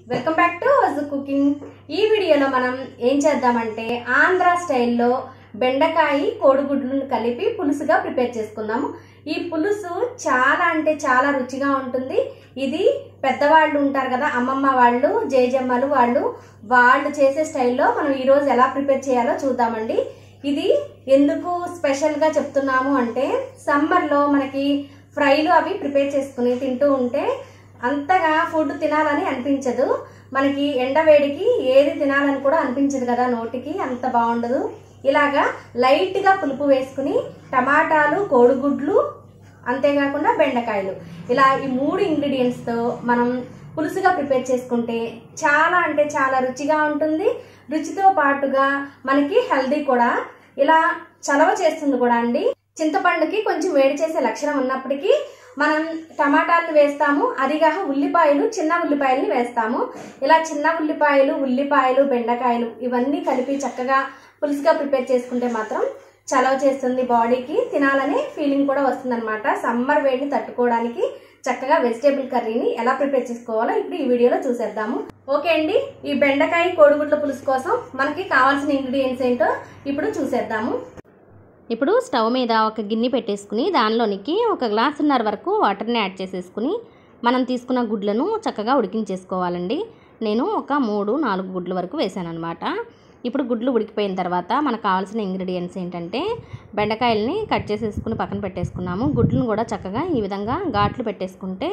Welcome back to Aju cooking. ఈ వీడియోలో మనం ఏం చేద్దామంటే ఆంధ్ర స్టైల్లో బెండకాయ కోడిగుడ్లను కలిపి పులుసుగా ప్రిపేర్ చేసుకుందాము. ఈ పులుసు చాలా అంటే చాలా రుచిగా ఉంటుంది. ఇది పెద్దవాళ్ళు ఉంటారు కదా, అమ్మమ్మ వాళ్ళు, జేజమ్మలు వాళ్ళు చేసే స్టైల్లో మనం ఈరోజు ఎలా ప్రిపేర్ చేయాలో చూద్దామండి. ఇది ఎందుకు స్పెషల్గా చెప్తున్నాము అంటే సమ్మర్లో మనకి ఫ్రైలు అవి ప్రిపేర్ చేసుకుని తింటూ ఉంటే అంతగా ఫుడ్ తినాలని అనిపించదు. మనకి ఎండవేడికి ఏది తినాలని కూడా అనిపించదు కదా, నోటికి అంత బాగుండదు. ఇలాగా లైట్గా పులుపు వేసుకుని టమాటాలు, కోడిగుడ్లు, అంతేకాకుండా బెండకాయలు, ఇలా ఈ 3 ఇంగ్రీడియంట్స్తో మనం పులుసుగా ప్రిపేర్ చేసుకుంటే చాలా అంటే చాలా రుచిగా ఉంటుంది. రుచితో పాటుగా మనకి హెల్దీ కూడా, ఇలా చలవ చేస్తుంది కూడా అండి. చింతపండుకి కొంచెం వేడి చేసే లక్షణం ఉన్నప్పటికీ మనం టమాటాలను వేస్తాము, అదిగా ఉల్లిపాయలు, చిన్న ఉల్లిపాయలని వేస్తాము. ఇలా చిన్న ఉల్లిపాయలు, బెండకాయలు ఇవన్నీ కలిపి చక్కగా పులుసుగా ప్రిపేర్ చేసుకుంటే మాత్రం చలవ చేస్తుంది, బాడీకి తినాలనే ఫీలింగ్ కూడా వస్తుందన్నమాట. సమ్మర్ వేడిని తట్టుకోవడానికి చక్కగా వెజిటేబుల్ కర్రీని ఎలా ప్రిపేర్ చేసుకోవాలో ఇప్పుడు ఈ వీడియోలో చూసేద్దాము. ఓకే అండి, ఈ బెండకాయ కోడిగుడ్ల పులుసు కోసం మనకి కావాల్సిన ఇంగ్రీడియంట్స్ ఏంటో ఇప్పుడు చూసేద్దాము. ఇప్పుడు స్టవ్ మీద ఒక గిన్నె పెట్టేసుకుని దానిలోనికి 1 గ్లాసున్నర వరకు వాటర్ని యాడ్ చేసేసుకుని మనం తీసుకున్న గుడ్లను చక్కగా ఉడికించేసుకోవాలండి. నేను ఒక 3-4 గుడ్ల వరకు వేసాను అనమాట. ఇప్పుడు గుడ్లు ఉడికిపోయిన తర్వాత మనకు కావాల్సిన ఇంగ్రీడియంట్స్ ఏంటంటే బెండకాయలని కట్ చేసేసుకుని పక్కన పెట్టేసుకున్నాము. గుడ్లను కూడా చక్కగా ఈ విధంగా ఘాట్లు పెట్టేసుకుంటే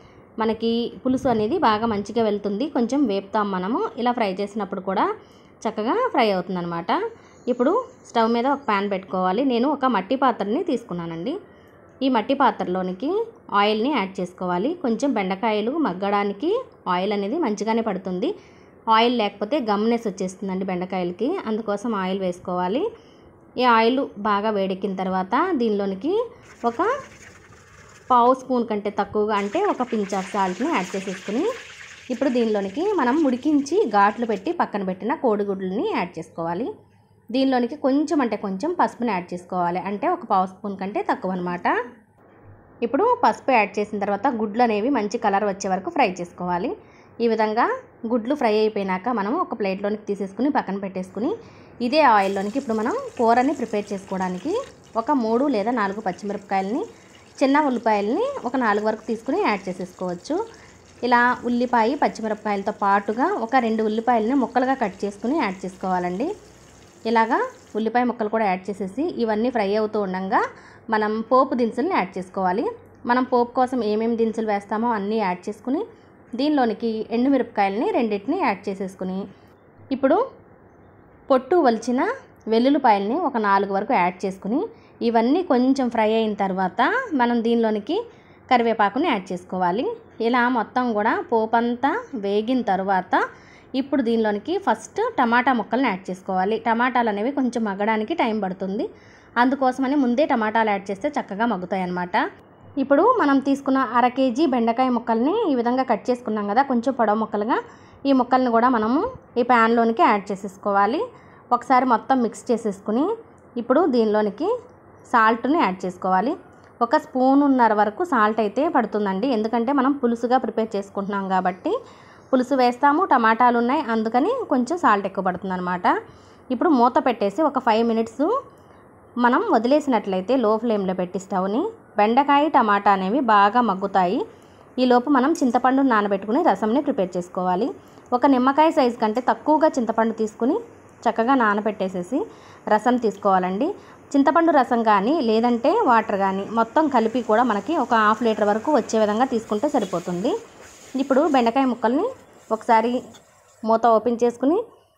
మనకి పులుసు అనేది బాగా మంచిగా వెళ్తుంది. కొంచెం వేపుతాం మనము, ఇలా ఫ్రై చేసినప్పుడు కూడా చక్కగా ఫ్రై అవుతుందన్నమాట. ఇప్పుడు స్టవ్ మీద ఒక ప్యాన్ పెట్టుకోవాలి. నేను ఒక మట్టి పాత్రని తీసుకున్నానండి. ఈ మట్టి పాత్రలోనికి ఆయిల్ని యాడ్ చేసుకోవాలి. కొంచెం బెండకాయలు మగ్గడానికి ఆయిల్ అనేది మంచిగానే పడుతుంది. ఆయిల్ లేకపోతే గమ్నెస్ వచ్చేస్తుందండి బెండకాయలకి, అందుకోసం ఆయిల్ వేసుకోవాలి. ఈ ఆయిల్ బాగా వేడెక్కిన తర్వాత దీనిలోనికి ఒక 1/2 స్పూన్ కంటే తక్కువగా, అంటే ఒక పించ్ ఆఫ్ సాల్ట్ని యాడ్ చేసేసుకుని ఇప్పుడు దీనిలోనికి మనం ఉడికించి ఘాట్లు పెట్టి పక్కన పెట్టిన కోడిగుడ్లని యాడ్ చేసుకోవాలి. దీనిలోనికి కొంచెం అంటే కొంచెం పసుపుని యాడ్ చేసుకోవాలి, అంటే ఒక 1/2 స్పూన్ కంటే తక్కువ అనమాట. ఇప్పుడు పసుపు యాడ్ చేసిన తర్వాత గుడ్లు అనేవి మంచి కలర్ వచ్చే వరకు ఫ్రై చేసుకోవాలి. ఈ విధంగా గుడ్లు ఫ్రై అయిపోయినాక మనం ఒక ప్లేట్లోనికి తీసేసుకుని పక్కన పెట్టేసుకుని ఇదే ఆయిల్లోనికి ఇప్పుడు మనం కూరని ప్రిపేర్ చేసుకోవడానికి ఒక 3 లేదా 4 పచ్చిమిరపకాయలని, చిన్న ఉల్లిపాయలని ఒక 4 వరకు తీసుకుని యాడ్ చేసేసుకోవచ్చు. ఇలా ఉల్లిపాయ పచ్చిమిరపకాయలతో పాటుగా ఒక 2 ఉల్లిపాయలని ముక్కలుగా కట్ చేసుకుని యాడ్ చేసుకోవాలండి. ఇలాగా ఉల్లిపాయ ముక్కలు కూడా యాడ్ చేసేసి ఇవన్నీ ఫ్రై అవుతూ ఉండగా మనం పోపు దినుసులను యాడ్ చేసుకోవాలి. మనం పోపు కోసం ఏమేమి దినుసులు వేస్తామో అన్నీ యాడ్ చేసుకుని దీనిలోనికి ఎండుమిరపకాయలని 2 యాడ్ చేసేసుకుని ఇప్పుడు పొట్టు వలిచిన వెల్లుల్లిపాయలని ఒక 4 వరకు యాడ్ చేసుకుని ఇవన్నీ కొంచెం ఫ్రై అయిన తర్వాత మనం దీనిలోనికి కరివేపాకుని యాడ్ చేసుకోవాలి. ఇలా మొత్తం కూడా పోపు అంతా వేగిన తర్వాత ఇప్పుడు దీనిలోనికి ఫస్ట్ టమాటా ముక్కలను యాడ్ చేసుకోవాలి. టమాటాలు అనేవి కొంచెం మగ్గడానికి టైం పడుతుంది, అందుకోసమని ముందే టమాటాలు యాడ్ చేస్తే చక్కగా మగ్గుతాయి అన్నమాట. ఇప్పుడు మనం తీసుకున్న 1/2 కేజీ బెండకాయ ముక్కల్ని ఈ విధంగా కట్ చేసుకున్నాం కదా, కొంచెం పొడవు ముక్కలుగా, ఈ ముక్కల్ని కూడా మనము ఈ ప్యాన్లోనికి యాడ్ చేసేసుకోవాలి. ఒకసారి మొత్తం మిక్స్ చేసేసుకుని ఇప్పుడు దీనిలోనికి సాల్ట్ని యాడ్ చేసుకోవాలి. 1 స్పూనున్నర వరకు సాల్ట్ అయితే పడుతుందండి, ఎందుకంటే మనం పులుసుగా ప్రిపేర్ చేసుకుంటున్నాం కాబట్టి. పులుసు వేస్తాము, టమాటాలు ఉన్నాయి, అందుకని కొంచెం సాల్ట్ ఎక్కువ పడుతుంది అనమాట. ఇప్పుడు మూత పెట్టేసి ఒక 5 మినిట్స్ మనం వదిలేసినట్లయితే లో ఫ్లేమ్లో పెట్టి స్టవ్ని బెండకాయ టమాటా అనేవి బాగా మగ్గుతాయి. ఈలోపు మనం చింతపండు నానబెట్టుకుని రసంని ప్రిపేర్ చేసుకోవాలి. ఒక నిమ్మకాయ సైజు కంటే తక్కువగా చింతపండు తీసుకుని చక్కగా నానబెట్టేసేసి రసం తీసుకోవాలండి. చింతపండు రసం కానీ లేదంటే వాటర్ కానీ మొత్తం కలిపి కూడా మనకి ఒక 1/2 లీటర్ వరకు వచ్చే విధంగా తీసుకుంటే సరిపోతుంది. ఇప్పుడు బెండకాయ ముక్కల్ని ఒకసారి మూత ఓపెన్ చేసుకుని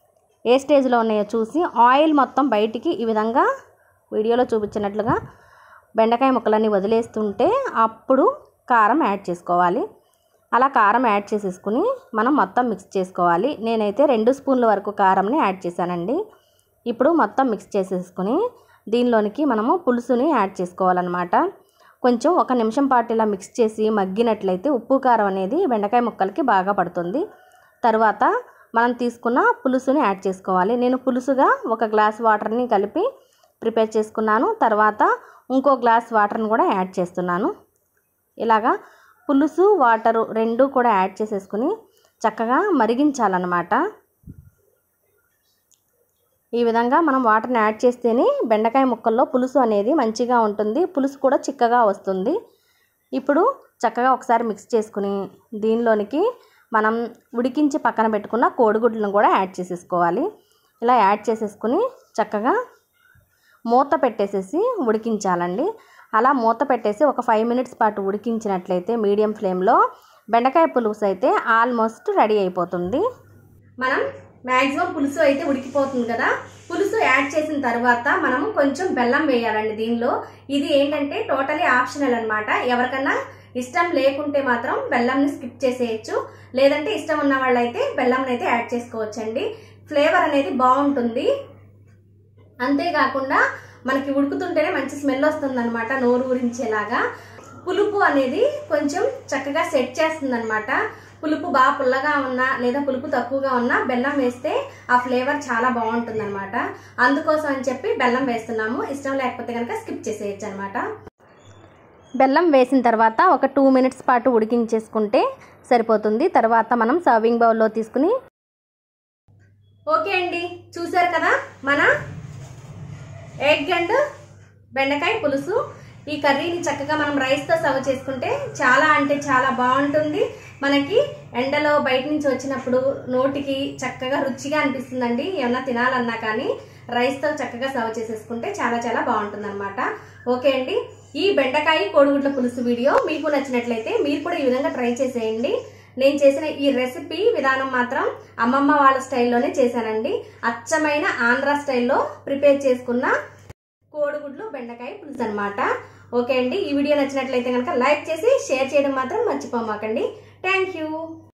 ఏ స్టేజ్లో ఉన్నాయో చూసి ఆయిల్ మొత్తం బయటికి ఈ విధంగా వీడియోలో చూపించినట్లుగా బెండకాయ ముక్కలన్నీ వదిలేస్తుంటే అప్పుడు కారం యాడ్ చేసుకోవాలి. అలా కారం యాడ్ చేసేసుకుని మనం మొత్తం మిక్స్ చేసుకోవాలి. నేనైతే 2 స్పూన్ల వరకు కారంని యాడ్ చేశానండి. ఇప్పుడు మొత్తం మిక్స్ చేసేసుకుని దీనిలోనికి మనము పులుసుని యాడ్ చేసుకోవాలన్నమాట. కొంచెం 1 నిమిషం పాటు ఇలా మిక్స్ చేసి మగ్గినట్లయితే ఉప్పు కారం అనేది బెండకాయ ముక్కలకి బాగా పడుతుంది. తర్వాత మనం తీసుకున్న పులుసుని యాడ్ చేసుకోవాలి. నేను పులుసుగా 1 గ్లాస్ వాటర్ని కలిపి ప్రిపేర్ చేసుకున్నాను, తర్వాత ఇంకో గ్లాస్ వాటర్ని కూడా యాడ్ చేస్తున్నాను. ఇలాగా పులుసు వాటరు 2 కూడా యాడ్ చేసేసుకుని చక్కగా మరిగించాలన్నమాట. ఈ విధంగా మనం వాటర్ని యాడ్ చేస్తేనే బెండకాయ ముక్కల్లో పులుసు అనేది మంచిగా ఉంటుంది, పులుసు కూడా చిక్కగా వస్తుంది. ఇప్పుడు చక్కగా ఒకసారి మిక్స్ చేసుకుని దీనిలోనికి మనం ఉడికించి పక్కన పెట్టుకున్న కోడిగుడ్లను కూడా యాడ్ చేసేసుకోవాలి. ఇలా యాడ్ చేసేసుకుని చక్కగా మూత పెట్టేసేసి ఉడికించాలండి. అలా మూత పెట్టేసి ఒక 5 మినిట్స్ పాటు ఉడికించినట్లయితే మీడియం ఫ్లేమ్లో బెండకాయ పులుసు అయితే ఆల్మోస్ట్ రెడీ అయిపోతుంది. మనం మ్యాక్సిమం పులుసు అయితే ఉడికిపోతుంది కదా, పులుసు యాడ్ చేసిన తర్వాత మనము కొంచెం బెల్లం వేయాలండి దీనిలో. ఇది ఏంటంటే టోటలీ ఆప్షనల్ అనమాట. ఎవరికన్నా ఇష్టం లేకుంటే మాత్రం బెల్లంని స్కిప్ చేసేయచ్చు, లేదంటే ఇష్టం ఉన్న వాళ్ళైతే బెల్లంని అయితే యాడ్ చేసుకోవచ్చండి. ఫ్లేవర్ అనేది బాగుంటుంది. అంతేకాకుండా మనకి ఉడుకుతుంటేనే మంచి స్మెల్ వస్తుంది అనమాట, నోరు ఊరించేలాగా. పులుపు అనేది కొంచెం చక్కగా సెట్ చేస్తుంది అనమాట. పులుపు బాగా పుల్లగా ఉన్నా లేదా పులుపు తక్కువగా ఉన్నా బెల్లం వేస్తే ఆ ఫ్లేవర్ చాలా బాగుంటుంది అనమాట. అందుకోసం అని చెప్పి బెల్లం వేస్తున్నాము. ఇష్టం లేకపోతే కనుక స్కిప్ చేసేయచ్చు అనమాట. బెల్లం వేసిన తర్వాత ఒక 2 మినిట్స్ పాటు ఉడికించేసుకుంటే సరిపోతుంది. తర్వాత మనం సర్వింగ్ బౌల్లో తీసుకుని ఓకే అండి, చూసారు కదా మన ఎగ్ అండ్ బెండకాయ పులుసు. ఈ కర్రీని చక్కగా మనం రైస్తో సర్వ్ చేసుకుంటే చాలా అంటే చాలా బాగుంటుంది. మనకి ఎండలో బయట నుంచి వచ్చినప్పుడు నోటికి చక్కగా రుచిగా అనిపిస్తుందండి. ఏమన్నా తినాలన్నా కానీ రైస్తో చక్కగా సర్వ్ చేసేసుకుంటే చాలా చాలా బాగుంటుంది అనమాట. ఓకే అండి, ఈ బెండకాయ కోడిగుడ్ల పులుసు వీడియో మీకు నచ్చినట్లయితే మీరు కూడా ఈ విధంగా ట్రై చేసేయండి. నేను చేసిన ఈ రెసిపీ విధానం మాత్రం అమ్మమ్మ వాళ్ళ స్టైల్లోనే చేశానండి. అచ్చమైన ఆంధ్ర స్టైల్లో ప్రిపేర్ చేసుకున్న కోడిగుడ్లు బెండకాయ పులుసు అనమాట. ఓకే అండి, ఈ వీడియో నచ్చినట్లయితే కనుక లైక్ చేసి షేర్ చేయడం మాత్రం మర్చిపోమాకండి. Thank you.